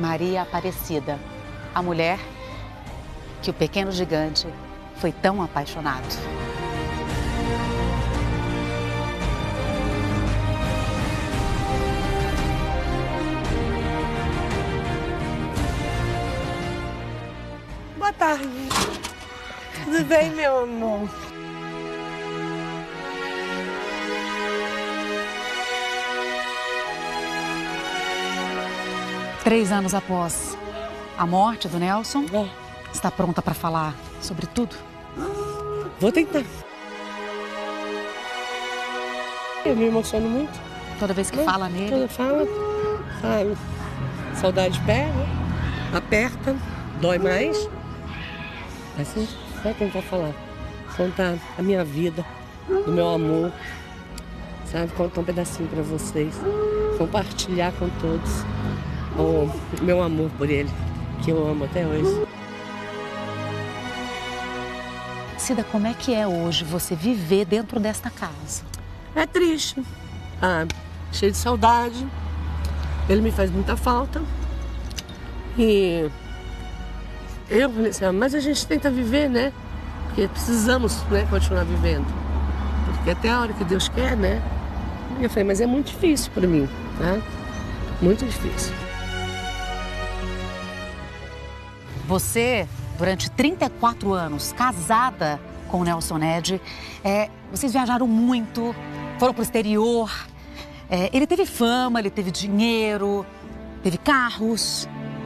Maria Aparecida, a mulher que o pequeno gigante foi tão apaixonado. Boa tarde. Tudo bem, meu amor? Três anos após a morte do Nelson, está pronta para falar sobre tudo? Vou tentar. Eu me emociono muito. Toda vez que fala nele? Toda fala, sabe? Saudade pega, aperta, dói mais. Assim, vai tentar falar. Contar a minha vida, do meu amor. Sabe? Contar um pedacinho para vocês. Compartilhar com todos o meu amor por ele, que eu amo até hoje. Cida, como é que é hoje você viver dentro desta casa? É triste, cheio de saudade. Ele me faz muita falta. E eu falei assim, mas a gente tenta viver, né? Porque precisamos, né, continuar vivendo. Porque até a hora que Deus quer, né? E eu falei, mas é muito difícil para mim, tá? Muito difícil. Você, durante 34 anos, casada com o Nelson Ned, vocês viajaram muito, foram para o exterior. Ele teve fama, ele teve dinheiro, teve carros.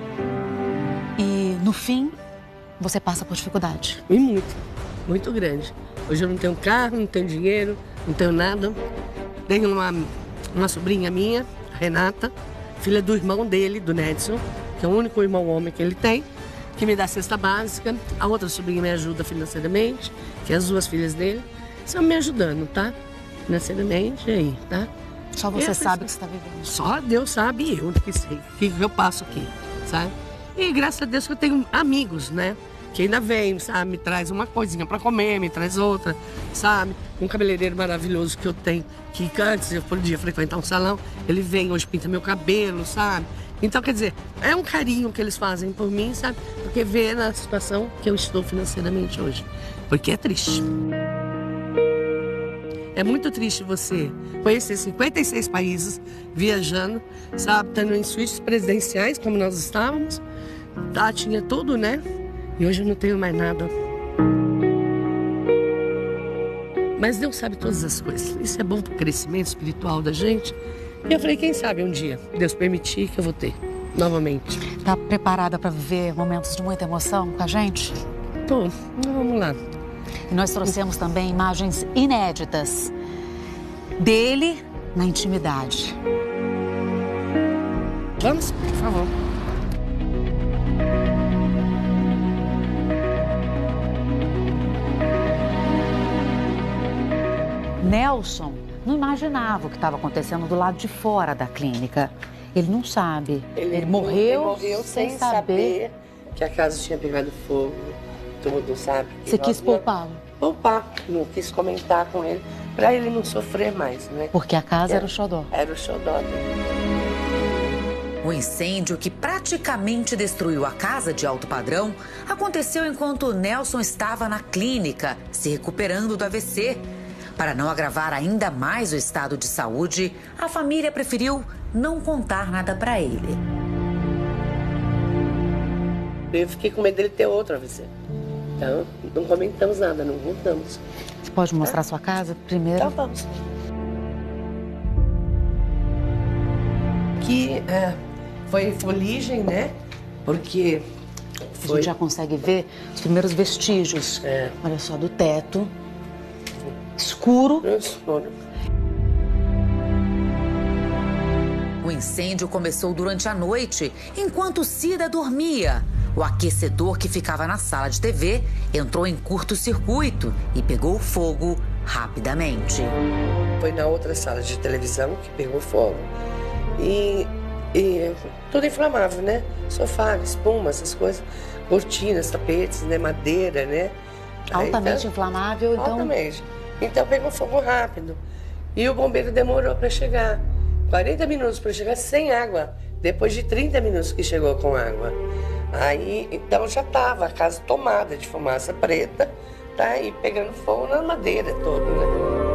E, no fim, você passa por dificuldade. E muito grande. Hoje eu não tenho carro, não tenho dinheiro, não tenho nada. Tenho uma sobrinha minha, a Renata, filha do irmão dele, do Nedson, que é o único irmão homem que ele tem, que me dá cesta básica. A outra sobrinha me ajuda financeiramente, que é as duas filhas dele. Estão me ajudando, tá? Financeiramente, aí, tá? Só você sabe o que você está vivendo. Só Deus sabe e eu que sei o que eu passo aqui, sabe? E graças a Deus que eu tenho amigos, né? Que ainda vem, sabe? Me traz uma coisinha pra comer, me traz outra, sabe? Um cabeleireiro maravilhoso que eu tenho, que antes eu podia frequentar um salão, ele vem, hoje pinta meu cabelo, sabe? Então, quer dizer, é um carinho que eles fazem por mim, sabe? Porque vê na situação que eu estou financeiramente hoje. Porque é triste. É muito triste você conhecer 56 países, viajando, sabe? Estando em suítes presidenciais, como nós estávamos. Tá, tinha tudo, né? E hoje eu não tenho mais nada. Mas Deus sabe todas as coisas. Isso é bom para o crescimento espiritual da gente. E eu falei, quem sabe um dia Deus permitir que eu vou ter novamente. Tá preparada para viver momentos de muita emoção com a gente? Tô, vamos lá. E nós trouxemos também imagens inéditas dele na intimidade. Vamos, por favor. Nelson não imaginava o que estava acontecendo do lado de fora da clínica. Ele não sabe. Ele morreu sem saber que a casa tinha pegado fogo. Tudo, sabe? Você quis poupá-lo? Poupar. Não quis comentar com ele, para ele não sofrer mais, né? Porque a casa era o xodó. Era o xodó dele. O incêndio, que praticamente destruiu a casa de alto padrão, aconteceu enquanto Nelson estava na clínica, se recuperando do AVC. Para não agravar ainda mais o estado de saúde, a família preferiu não contar nada para ele. Eu fiquei com medo dele ter outro AVC. Então, não comentamos nada, não contamos. Você pode mostrar sua casa primeiro? Então, vamos. Que foi fuligem, né? Porque a gente já consegue ver os primeiros vestígios. Olha só, do teto. Escuro. O incêndio começou durante a noite, enquanto Cida dormia. O aquecedor que ficava na sala de TV entrou em curto-circuito e pegou fogo rapidamente. Foi na outra sala de televisão que pegou fogo. E tudo inflamável, né? Sofá, espuma, essas coisas. Cortinas, tapetes, né? Madeira, né? Altamente inflamável, então... Altamente. Então pegou fogo rápido. E o bombeiro demorou para chegar. 40 minutos para chegar sem água Depois de 30 minutos que chegou com água. Aí, então já estava a casa tomada de fumaça preta, tá? E pegando fogo na madeira toda, né?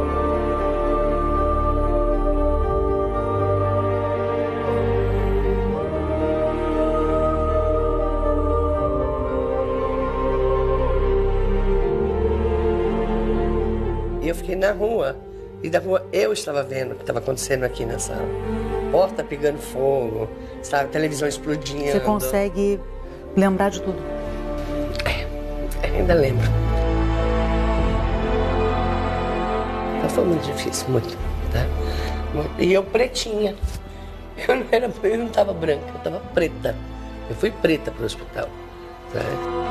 E eu fiquei na rua. E da rua eu estava vendo o que estava acontecendo aqui na sala. Porta pegando fogo, sabe? Televisão explodindo. Você consegue lembrar de tudo? Ainda lembro. Então foi muito difícil, muito, tá? E eu pretinha. Eu não estava branca, eu estava preta. Eu fui preta para o hospital, tá?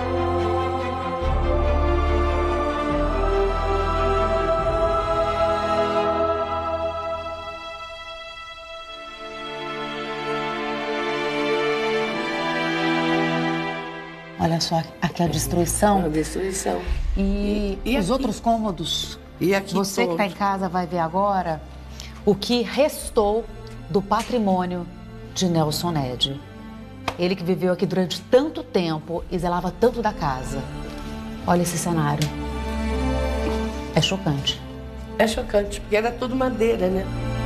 Olha só, aqui a destruição. A destruição. E os aqui? outros cômodos. E aqui você que está em casa vai ver agora o que restou do patrimônio de Nelson Ned. Ele que viveu aqui durante tanto tempo e zelava tanto da casa. Olha esse cenário. É chocante. É chocante, porque era tudo madeira, né?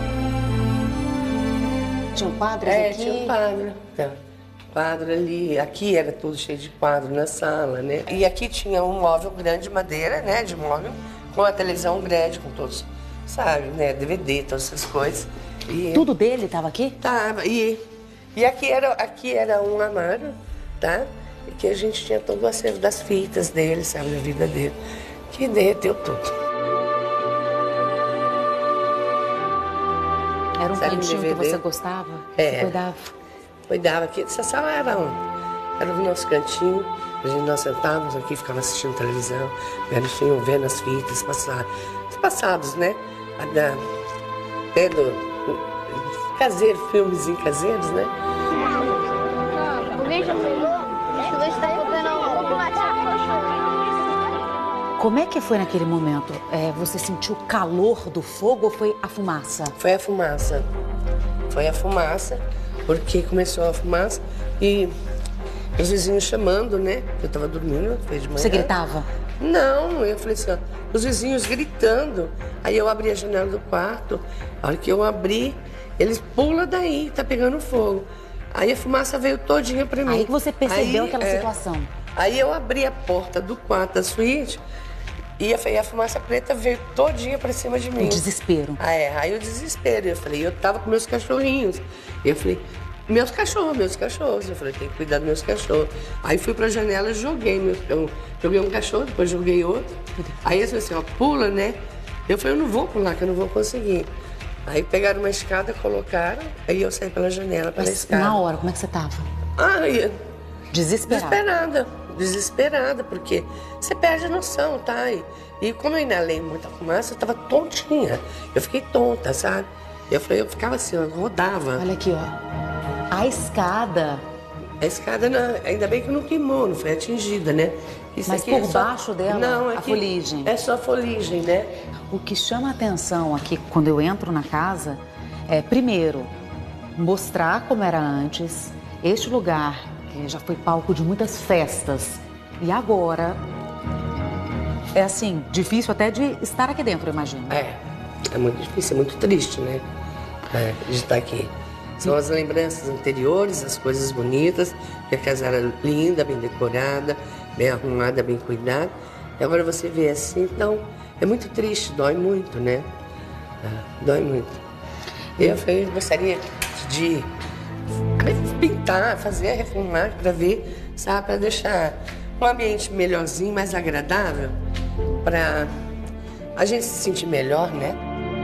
Tinha quadros aqui? Tinha um quadro. Tá. Quadro ali, aqui era tudo cheio de quadro na sala, né? E aqui tinha um móvel grande de madeira, né? De móvel, com a televisão grande, com todos, sabe, né? DVD, todas essas coisas. E tudo dele estava aqui? Tava, e aqui era um armário, tá? E que a gente tinha todo o acervo das fitas dele, sabe, da vida dele, que derreteu tudo. Era um cantinho que você gostava? Você cuidava? Cuidava aqui. Essa sala era o nosso cantinho. Nós sentávamos aqui, ficava assistindo televisão, vendo as fitas passados, né? Vendo caseiro, filmes caseiros, né? Como é que foi naquele momento? Você sentiu o calor do fogo ou foi a fumaça? Foi a fumaça. Foi a fumaça. Porque começou a fumaça e os vizinhos chamando, né? Eu tava dormindo, foi de manhã. Você gritava? Não, eu falei assim, ó, os vizinhos gritando. Aí eu abri a janela do quarto, a hora que eu abri, eles pulam daí, tá pegando fogo. Aí a fumaça veio todinha pra mim. Aí que você percebeu aquela situação? Aí eu abri a porta do quarto da suíte e a fumaça preta veio todinha pra cima de mim. O desespero. Aí o desespero. Eu falei, eu tava com meus cachorrinhos. Eu falei, meus cachorros. Eu falei, tem que cuidar dos meus cachorros. Aí fui pra janela e joguei. Eu joguei um cachorro, depois joguei outro. Aí eles falaram assim, ó, pula, né? Eu falei, eu não vou pular, que eu não vou conseguir. Aí pegaram uma escada, colocaram, aí eu saí pela janela, pela escada. Na hora, como é que você tava? Desesperada. Desesperada, porque você perde a noção, tá? E como eu inalei muita fumaça, eu tava tontinha. Eu fiquei tonta, sabe? Eu ficava assim, eu rodava. Olha aqui, ó. A escada. A escada, ainda bem que não queimou, não foi atingida, né? Isso mas por baixo dela, não, a fuligem. É só a fuligem, né? O que chama a atenção aqui, quando eu entro na casa, é, primeiro, mostrar como era antes, este lugar que já foi palco de muitas festas. E agora, é assim, difícil até de estar aqui dentro, eu imagino. É muito difícil, é muito triste, né? De estar aqui. São as lembranças anteriores, as coisas bonitas, que a casa era linda, bem decorada, bem arrumada, bem cuidada. E agora você vê assim, então, é muito triste, dói muito, né? Dói muito. Eu gostaria de pintar, fazer, reformar para ver, sabe, para deixar um ambiente melhorzinho, mais agradável, para a gente se sentir melhor, né?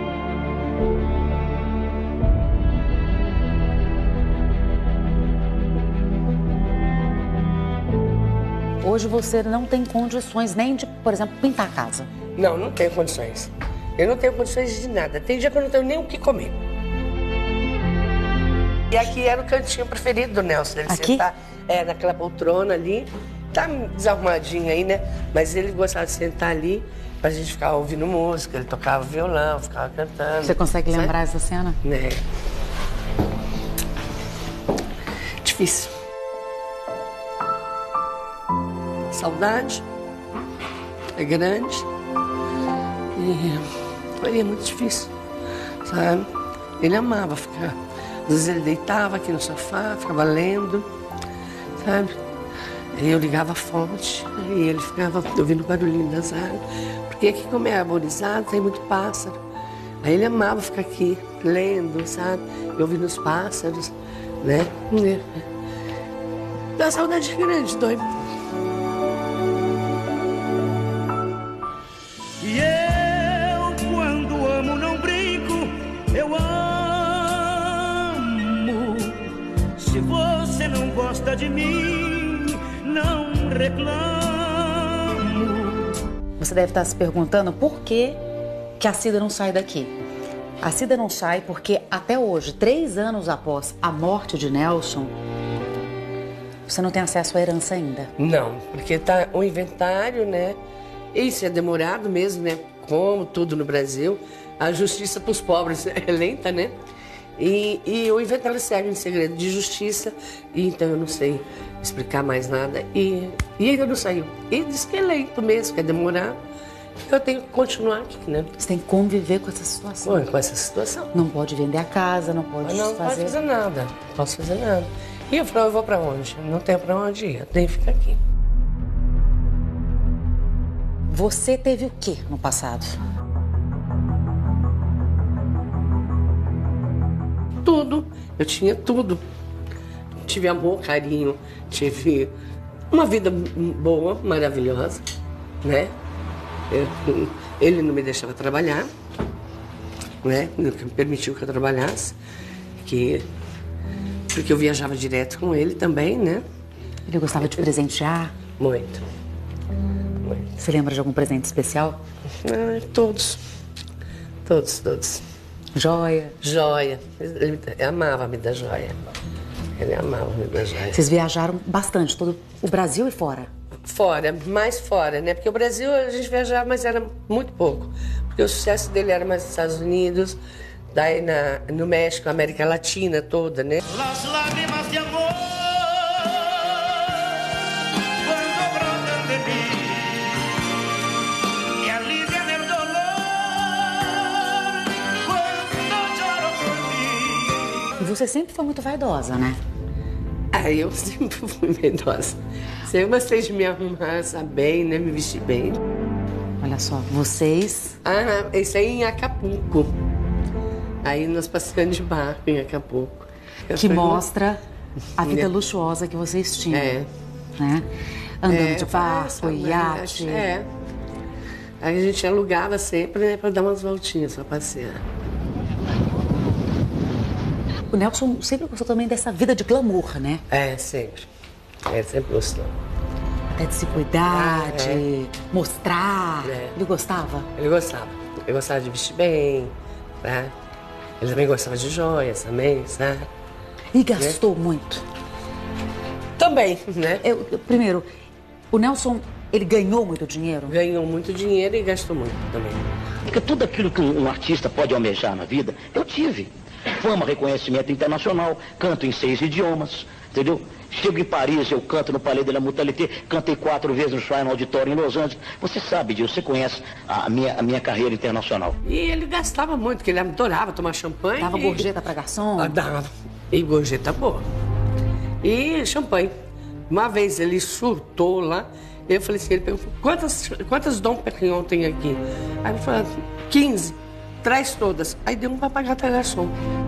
Hoje você não tem condições nem de, por exemplo, pintar a casa. Não tenho condições. Eu não tenho condições de nada. Tem dia que eu não tenho nem o que comer. E aqui era o cantinho preferido do Nelson. Ele sentar naquela poltrona ali. Tá desarrumadinho aí, né? Mas ele gostava de sentar ali pra gente ficar ouvindo música. Ele tocava violão, ficava cantando. Você consegue lembrar essa cena? Né? difícil. Saudade é grande e aí é muito difícil, sabe? Ele amava ficar. Às vezes ele deitava aqui no sofá, ficava lendo, sabe? Aí eu ligava a fonte e ele ficava ouvindo o barulhinho das águas. Porque aqui, como é arborizado, tem muito pássaro. Aí ele amava ficar aqui lendo, sabe? E ouvindo os pássaros, né? Dá saudade grande, dói. E eu, quando amo, não brinco, eu amo. Se você não gosta de mim, não reclamo. Você deve estar se perguntando por que a Cida não sai daqui. A Cida não sai porque até hoje, 3 anos após a morte de Nelson, você não tem acesso à herança ainda. Não, porque tá o inventário, né? Isso é demorado mesmo, né? Como tudo no Brasil. A justiça para os pobres é lenta, né? E o inventário segue em segredo de justiça. E então eu não sei explicar mais nada. E ainda não saiu. E diz que é lento mesmo, que é demorado. Eu tenho que continuar aqui, né? Você tem que conviver com essa situação. Bom, com essa situação. Não pode vender a casa, não pode Não posso fazer nada. Não posso fazer nada. E eu falei, eu vou pra onde? Não tenho pra onde ir. Eu tenho que ficar aqui. Você teve o que no passado? Tudo. Eu tinha tudo. Tive amor, carinho, tive uma vida boa, maravilhosa, né? Ele não me deixava trabalhar, né? Nunca me permitiu que eu trabalhasse, porque eu viajava direto com ele também, né? Ele gostava de presentear? Muito. Você lembra de algum presente especial? Todos. Todos. Joia? Joia. Ele amava me dar joia. Ele amava me dar joia. Vocês viajaram bastante, todo o Brasil e fora? Fora, mais fora, né? Porque o Brasil a gente viajava, mas era muito pouco. Porque o sucesso dele era mais nos Estados Unidos, daí no México, América Latina toda, né? Las lágrimas de amor cuando brotan de mí y alivian el dolor cuando lloro por ti. E você sempre foi muito vaidosa, né? Eu sempre fui vaidosa. Eu gostei de me arrumar, bem, né? Me vestir bem. Olha só, vocês... Isso aí em Acapulco. Aí nós passeando de barco em Acapulco. Que mostra a vida luxuosa que vocês tinham. Né? Andando de barco, iate. Aí a gente alugava sempre, né? Pra dar umas voltinhas, pra passear. O Nelson sempre gostou também dessa vida de glamour, né? Sempre. Sempre gostou. Até de se cuidar, de mostrar. Ele gostava? Ele gostava. Ele gostava de vestir bem, tá? Ele também gostava de joias, também, sabe? E gastou muito? Também, né? Primeiro, o Nelson, ele ganhou muito dinheiro? Ganhou muito dinheiro e gastou muito também. Porque tudo aquilo que um artista pode almejar na vida, eu tive. Fama, reconhecimento internacional, canto em 6 idiomas, entendeu? Chego em Paris, eu canto no Palais de la Mutualité, cantei 4 vezes no Shrine Auditorium em Los Angeles. Você sabe disso, você conhece a minha carreira internacional. E ele gastava muito, porque ele adorava tomar champanhe. Dava gorjeta pra garçom? Dava. E gorjeta boa. E champanhe. Uma vez ele surtou lá, eu falei assim, ele perguntou, quantas Dom Perignon tem aqui? Aí ele falou, 15. Traz todas. Aí deu um pra pagar pra garçom.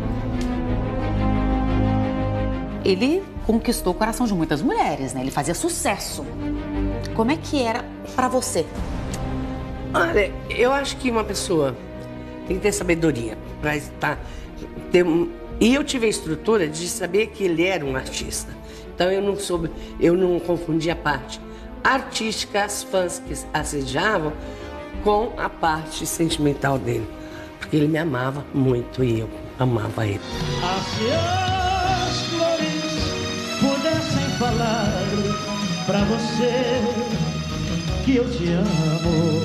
Ele conquistou o coração de muitas mulheres, né? Ele fazia sucesso. Como é que era pra você? Olha, eu acho que uma pessoa tem que ter sabedoria pra estar... E eu tive a estrutura de saber que ele era um artista. Então eu não confundi a parte artística, as fãs que assediavam, com a parte sentimental dele. Porque ele me amava muito e eu amava ele. Se as flores pudessem falar pra você que eu te amo.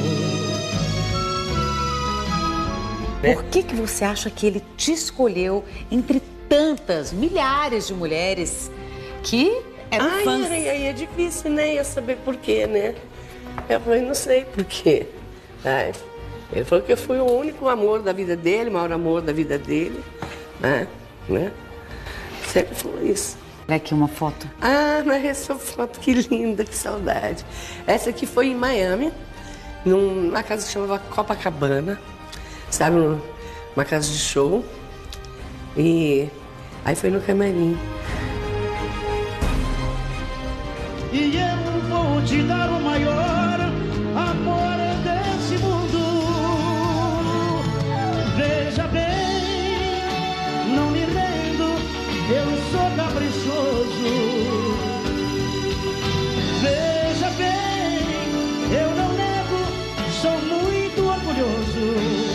Por que você acha que ele te escolheu entre tantas, milhares de mulheres que eram fãs. Aí é difícil, né? Eu saber por quê, né? Eu falei, não sei por quê. Ai, ele falou que eu fui o único amor da vida dele, o maior amor da vida dele. Né? Sempre falou isso. Olha aqui uma foto. Ah, mas essa foto, que linda, que saudade. Essa aqui foi em Miami, numa casa que chamava Copacabana, sabe? Uma casa de show. E aí foi no camarim. E eu vou te dar o maior amor desse mundo. Veja bem, não me rendo, eu sou caprichoso. Veja bem, eu não nego, sou muito orgulhoso.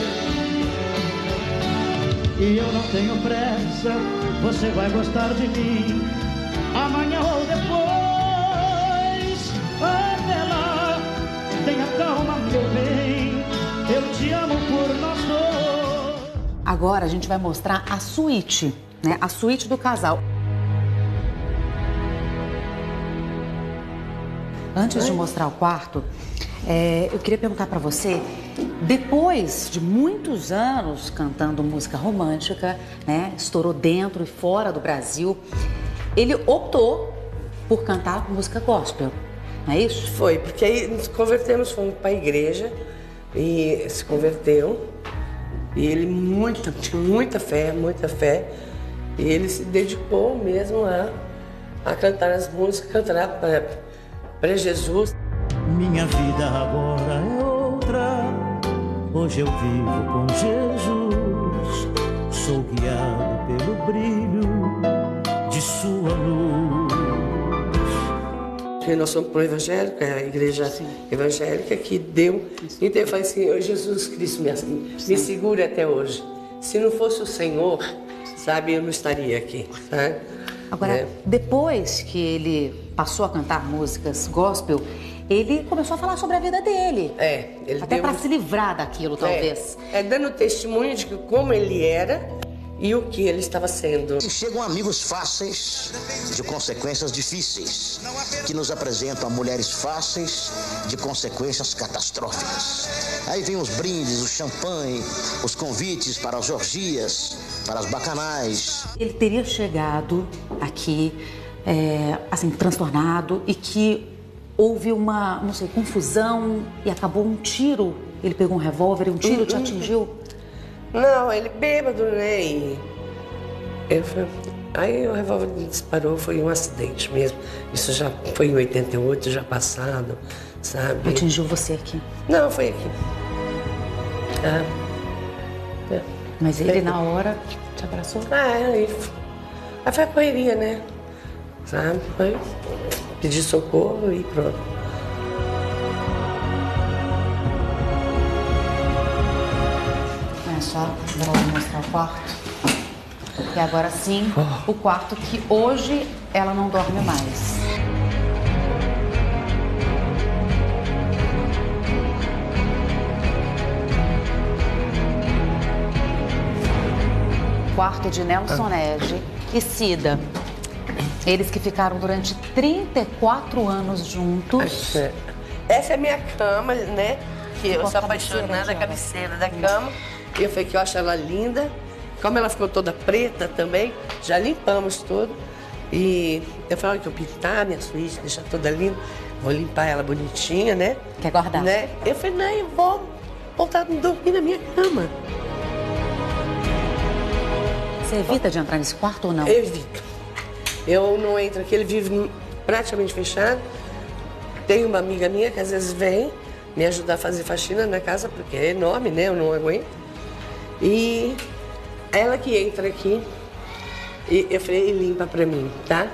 E eu não tenho pressa, você vai gostar de mim amanhã ou depois. Até lá, tenha calma, meu bem, eu te amo por nós dois. Agora a gente vai mostrar a suíte, né? A suíte do casal. Antes de mostrar o quarto, eu queria perguntar para você, depois de muitos anos cantando música romântica, né? Estourou dentro e fora do Brasil, ele optou por cantar música gospel. Não é isso? Foi, porque aí nos convertemos, fomos para a igreja e se converteu. E ele tinha muita fé, e ele se dedicou mesmo a cantar as músicas, cantar para Jesus. Minha vida agora é outra, hoje eu vivo com Jesus, sou guiado pelo brilho de sua luz. Nós somos pro evangélico, é a igreja evangélica que deu. Então eu falei assim, oh, Jesus Cristo me segura até hoje. Se não fosse o Senhor, sabe, eu não estaria aqui. Sabe? Agora, depois que ele passou a cantar músicas gospel, ele começou a falar sobre a vida dele. Ele até para se livrar daquilo, talvez. Dando testemunho de como ele era e o que ele estava sendo. E chegam amigos fáceis de consequências difíceis, que nos apresentam a mulheres fáceis de consequências catastróficas. Aí vem os brindes, o champanhe, os convites para as orgias, para as bacanais. Ele teria chegado aqui, assim, transtornado, e que houve uma, não sei, confusão e acabou um tiro. Ele pegou um revólver e um tiro te atingiu? Não, ele bêbado, né? E aí o revólver disparou, foi um acidente mesmo. Isso já foi em 88, já passado, sabe? Atingiu você aqui? Não, foi aqui. Mas ele, na hora, te abraçou? Aí foi a correria, né? Sabe? Foi pedir socorro e pronto. Só, agora eu vou mostrar o quarto. E agora sim, o quarto que hoje ela não dorme mais. Quarto de Nelson Ned e Cida. Eles que ficaram durante 34 anos juntos. Essa é a minha cama, né? Que eu sou apaixonada, a cabeceira da cama. Eu falei que eu acho ela linda. Como ela ficou toda preta também, já limpamos tudo. E eu falei que eu pintar minha suíte, deixar toda linda. Vou limpar ela bonitinha, né? Quer guardar? Né? Eu falei, não, eu vou voltar a dormir na minha cama. Você evita de entrar nesse quarto ou não? Eu evito. Eu não entro aqui, ele vive praticamente fechado. Tem uma amiga minha que às vezes vem me ajudar a fazer faxina na casa, porque é enorme, né? Eu não aguento. E ela que entra aqui, e eu falei, e limpa pra mim, tá?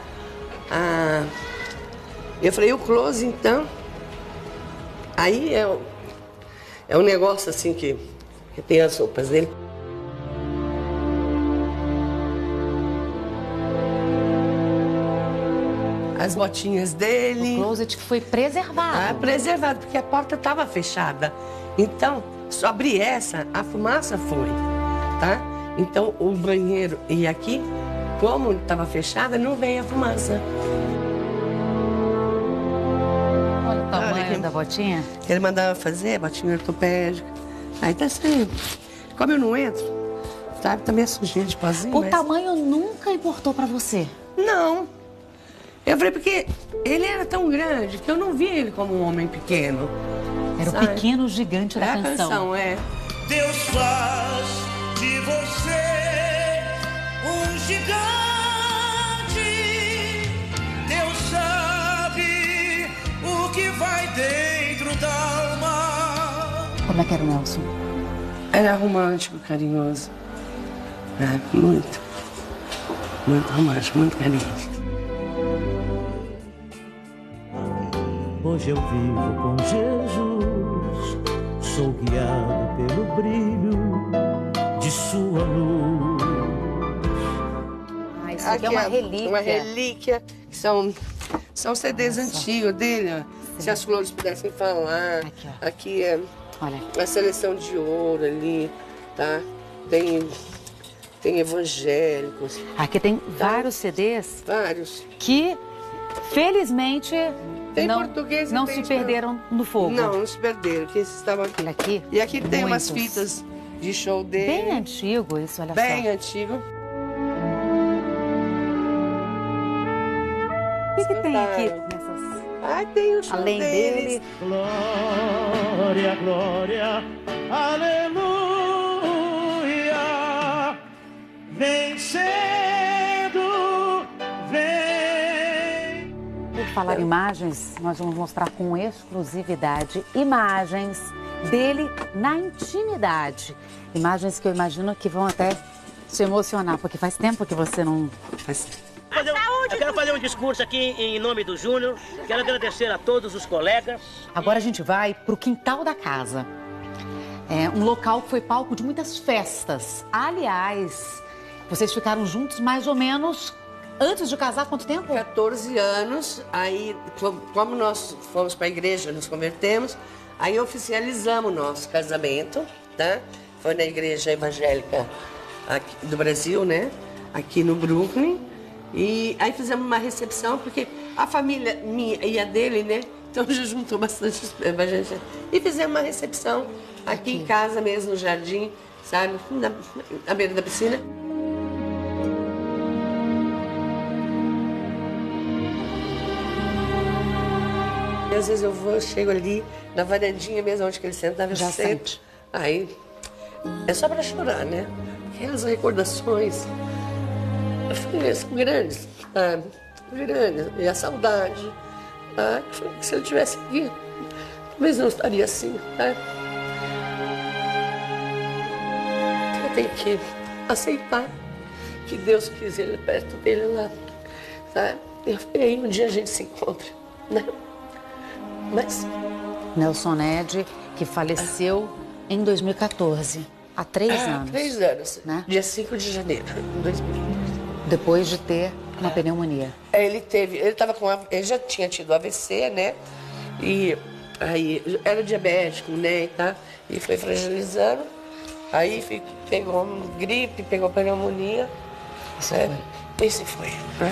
Eu falei, o close, então. Aí é um negócio assim que tem as roupas dele. As botinhas dele. O closet foi preservado. Preservado, porque a porta estava fechada. Então, só abrir essa, a fumaça foi, tá? Então, o banheiro e aqui, como estava fechada, não veio a fumaça. Da botinha? Que ele mandava fazer, botinha ortopédica. Aí tá sempre. Como eu não entro, sabe? Tá meio sujinha de pozinho. O tamanho nunca importou pra você? Não. Eu falei, porque ele era tão grande que eu não via ele como um homem pequeno. Era sabe? o pequeno gigante da canção. A canção, é. Deus faz de você um gigante. Deus sabe o que vai dentro da alma. Como é que era o Nelson? Era romântico, carinhoso. É, muito. Muito romântico, muito carinhoso. Hoje eu vivo com Jesus, sou guiado pelo brilho de sua luz. Ah, isso aqui é uma relíquia. Uma relíquia, que são CDs antigos dele, ó. Se as flores pudessem falar. Aqui, ó. Aqui é Olha. a seleção de ouro ali, tá? Tem evangélicos. Aqui tem vários CDs Vários. que, felizmente, Tem não, português e não tem se espanhol. perderam no fogo. Não se perderam, que esses estavam aqui. Olha aqui. E aqui tem umas muitos. fitas de show dele. Bem antigo isso, olha Bem só. antigo. O que tem aqui Escutaram. nessas... Ah, tem o show Além deles. dele, Glória, glória, aleluia, vencendo, vem. por falar em imagens, nós vamos mostrar com exclusividade imagens dele na intimidade. Imagens que eu imagino que vão até se emocionar, porque faz tempo que você não... Eu quero fazer um discurso aqui em nome do Júnior. Quero agradecer a todos os colegas. Agora a gente vai pro quintal da casa. É um local que foi palco de muitas festas. Aliás, vocês ficaram juntos mais ou menos antes de casar, quanto tempo? 14 anos, aí como nós fomos para a igreja, nos convertemos, aí oficializamos o nosso casamento, tá? Foi na igreja evangélica aqui do Brasil, né? Aqui no Brooklyn. E aí fizemos uma recepção, porque a família minha e a dele, né? Então já juntou bastante gente. E fizemos uma recepção aqui em casa mesmo, no jardim, sabe? Na beira da piscina. E às vezes eu chego ali na varandinha mesmo, onde que ele sentava, eu Já sento. sente. Aí é só pra chorar, né? Aquelas recordações são grandes, sabe? Grandes. E a saudade. Tá? Que se eu tivesse aqui, talvez não estaria assim, tá? Eu tenho que aceitar que Deus quis ele perto dele lá, sabe? E aí um dia a gente se encontra, né? Mas... Nelson Ned, que faleceu em 2014, há 3 anos. 3 anos, né? Dia 5 de janeiro de 2014. Depois de ter uma pneumonia. Ele já tinha tido AVC, né? E aí era diabético, né? Tá? E foi fragilizando. Aí pegou gripe, pegou pneumonia. E se foi, né?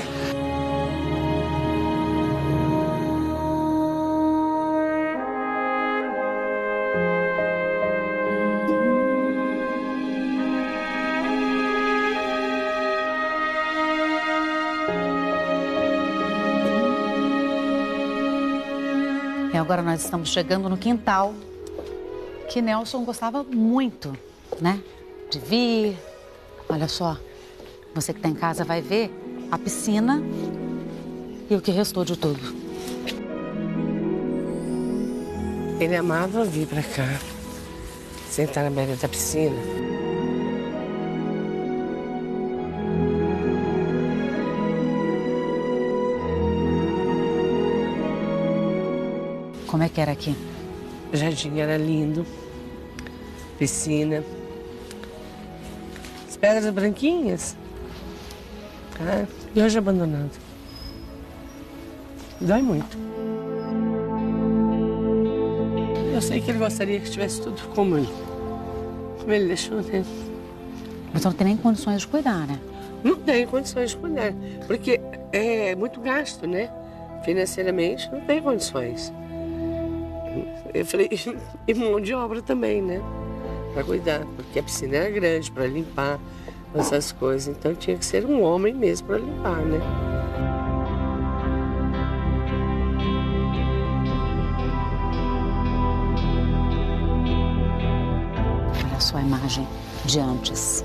E agora nós estamos chegando no quintal, que Nelson gostava muito, né? De vir. Olha só, você que está em casa vai ver a piscina e o que restou de tudo. Ele amava vir pra cá, sentar na beira da piscina. Como é que era aqui? O jardim era lindo, piscina, as pedras branquinhas, tá? E hoje abandonado. Dói muito. Eu sei que ele gostaria que tivesse tudo como ele deixou, né? Mas não tem nem condições de cuidar, né? Não tem condições de cuidar, porque é muito gasto, né? Financeiramente, não tem condições. Eu falei, e mão de obra também, né? Para cuidar, porque a piscina era grande, para limpar essas coisas. Então tinha que ser um homem mesmo para limpar, né? Olha só a imagem de antes.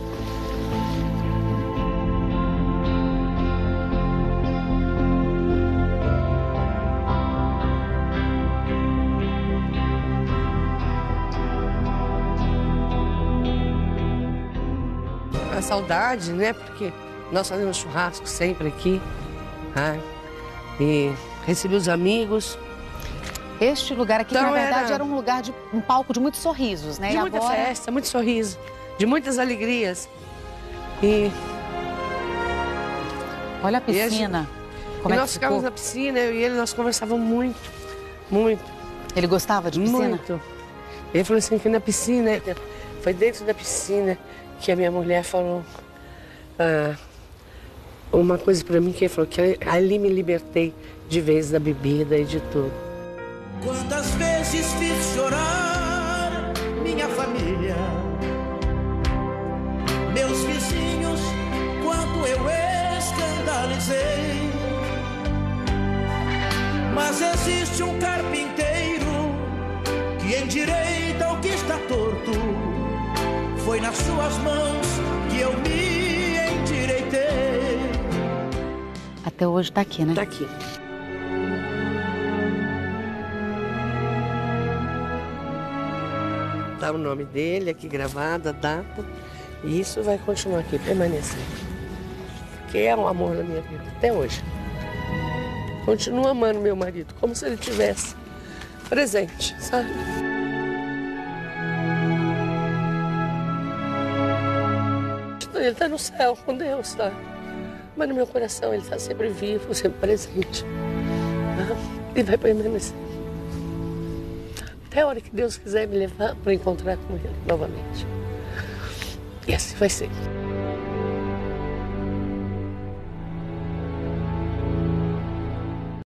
A saudade, né? Porque nós fazemos churrasco sempre aqui, tá? E recebi os amigos. Este lugar aqui, Então, na verdade, era um lugar de um palco de muitos sorrisos, né? De E muita agora... festa, muito sorriso, de muitas alegrias. E olha a piscina. Como e é nós que ficávamos ficou? na piscina, eu e ele, nós conversávamos muito, muito. Ele gostava de piscina? Muito. Ele falou assim que na piscina, foi dentro da piscina que a minha mulher falou uma coisa pra mim, que ele falou que ali me libertei de vez da bebida e de tudo. Quantas vezes fiz chorar minha família, meus vizinhos, quanto eu escandalizei. Mas existe um carpinteiro que endireita o que está torto. Foi nas suas mãos que eu me endireitei. Até hoje tá aqui, né? Tá aqui. Tá o nome dele aqui gravado, a data. E isso vai continuar aqui, permanecendo. Porque é um amor na minha vida, até hoje. Continuo amando meu marido, como se ele tivesse presente, sabe? Ele tá no céu com Deus, tá? Mas no meu coração ele tá sempre vivo, sempre presente. Tá? E vai permanecer. Até a hora que Deus quiser me levar para encontrar com ele novamente. E assim vai ser.